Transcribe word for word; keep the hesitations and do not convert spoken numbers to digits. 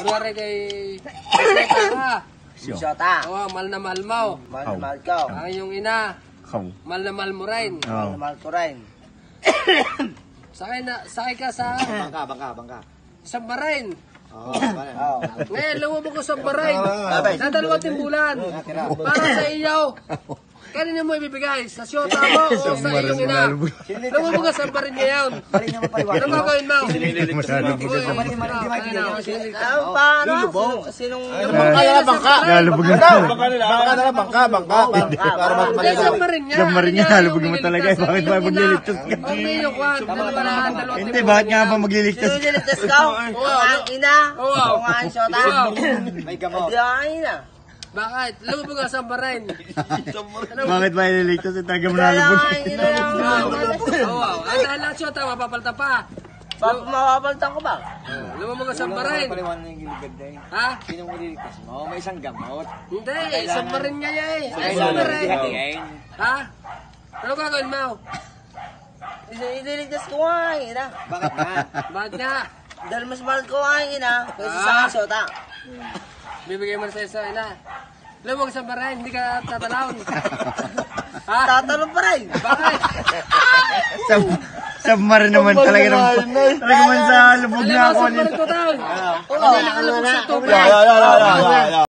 Kuwari kay Shota ka. Shota. Oo, mahal na mahal mo. Mahal na mahal ko. Ang iyong ina. Kaw. Mahal na mahal mo rin. Mahal na mahal ko rin. Sakay na, sakay ka sa Bangka, bangka, bangka. Submarine. Oo, oh, Ngayon, lumubog ko sa submarine. Na dalawang timbulan. Para sa iyo. Kanina mo ibibigay? Sa Shota mo o sa iyong ina? Lumubog ka sa submarine ngayon. Anong gagawin mo? Masyado po Uy, Ah, paano? Sinong... Bangka na lang, bangka. Nalubog na. Bangka na lang, bangka, bangka. Para mas Hindi, maligaw. submarine niya. Submarine niya, nalubog naman talaga. Bakit ba magliligtas ka? Okay, yung kwan. Dalawa na, dalawang Hindi, bakit nga ba magliligtas Sino ka? nilitas ko? Kung ang ina. Oo. Kung ang Shota. May gamot. Hindi ang ina. Bakit? Lumubog ka sa submarine. Bakit ba ililigtas? Ang taga mo Kaya nalubog. ang ina lang. Oo. Ang dahil lang Shota, mapapalta pa. Mapapalitan ko ba? Lumubog ka sa submarine. Paliwan na yung giligad na yun. Ha? Sinong maliligtas mo? May isang gamot. Hindi, submarine niya yan eh. Ay, Kailangan submarine. hatiin. Ha? Ano gagawin mo? Ililigtas ko nga ang ina. Bakit nga? Bakit nga? Dahil mas mahal ko ang ina. Kasi sa Ah. Shota. Bibigay mo na sa isa, ina. Lumubog sa submarine, hindi ka tatalawin. Ha? Tatalon pa rin. Bakit? Sub submarine naman talaga naman. Talaga man sa lubog Alam na mo, ako. submarine ko daw. Oo, Hindi nakalubog sa tubig. Yeah, yeah, yeah, yeah, yeah, yeah.